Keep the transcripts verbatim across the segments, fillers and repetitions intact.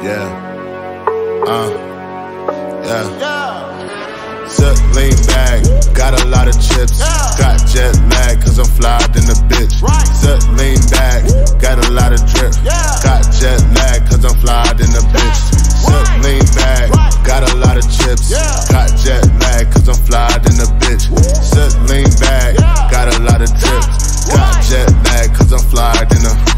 Yeah. Uh. Yeah. Celine bag, got a lot of chips. Got jet lag, cause I'm flyed in the bitch. Celine bag, got a lot of drip. Got jet lag, cause I'm flyed in the bitch. Celine bag, got a lot of chips. Got jet lag, cause I'm flyed in the bitch. Celine bag, got a lot of drip. Got jet lag, cause I'm flyed in the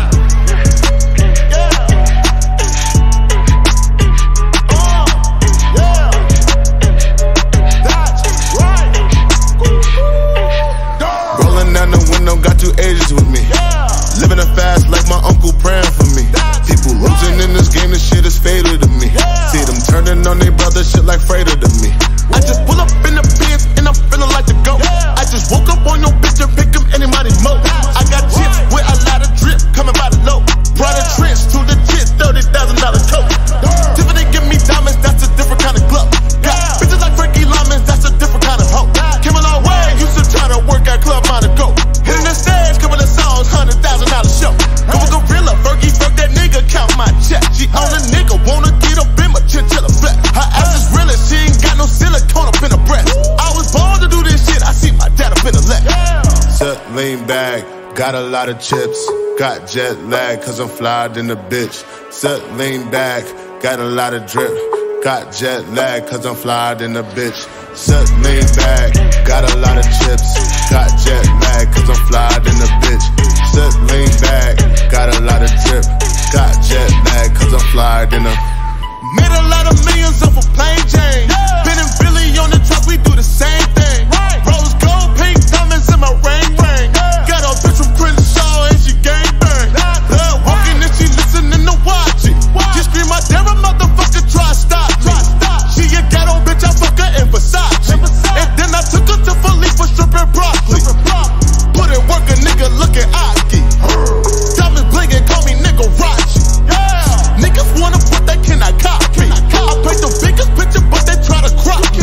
ages with me, yeah. Living a fast like my uncle praying for me. That's people losing right. In this game, this shit is fatal to me. Yeah. See them turning on their brother, shit like Fredo to me. Ooh. I just pull up in the Benz and I'm feeling like the GOAT. Yeah. I just woke up on your bitch and pick him anybody mo. I got right. Chips with a lot of drip coming by the low. Brought a trench to the chips, thirty thousand dollar coat. Yeah. Tiffany give me diamonds, that's a different kind of glove. Got yeah. Bitches like Frankie Lamans, that's a different kind of hoe. Yeah. Came a long way, used to try to work at Club Monaco. Hitting the stage, couple of songs, hundred thousand dollar show. Go gorilla, Fergie, Ferg, that nigga count my check. She on a nigga, wanna get up in my chinchilla flat. Her ass is realer, she ain't got no silicone up in her breast. I was born to do this shit, I see my dad up in the left. Celine bag, got a lot of chips. Got jet lag, cause I'm flyed in the bitch. Celine bag, got a lot of drip. Got jet lag, cause I'm flyed in the bitch. Celine bag, got a lot of chips. Got jet lag, cause I'm flyed in the bitch. Celine bag, got a lot of drip. Got jet lag, cause I'm flyed in the. Made a lot of millions off a plain Jane. Yeah. Ben and Billy on the truck, we do the same thing. Right. Rose gold, pink diamonds in my ring ring. Yeah. Got a bitch from Crenshaw and she gang bang. Blood walking and she listening to watch it. She scream out there, a motherfucker try to stop me. She a ghetto bitch, I fuck her in Versace. And then I took her to Philly for stripping broccoli. Put in work, a nigga looking Aki. Diamonds blinking, call me nigga Rachi. Yeah. Niggas wanna put that, can I copy? I paint the biggest picture, but they try to crop me.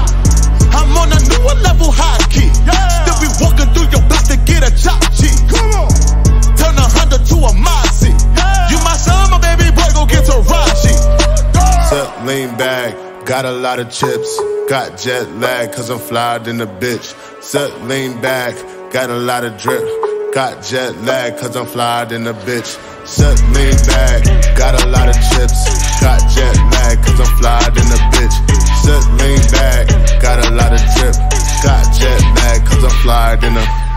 I'm on a newer level high key. Still be walking through your block to get a chop G. Turn a Honda to a Mossy. You my son, my baby boy, go get to Raji. Celine bag, got a lot of chips. Got jet lag, cause I'm flyed in the bitch. Celine bag, got a lot of drip. Got jet lag, cause I'm flyed in the bitch. Celine bag, got a lot of chips. Got jet lag, cause I'm flyed in the bitch. Celine bag, got a lot of drip. Got jet lag, cause I'm flyed in the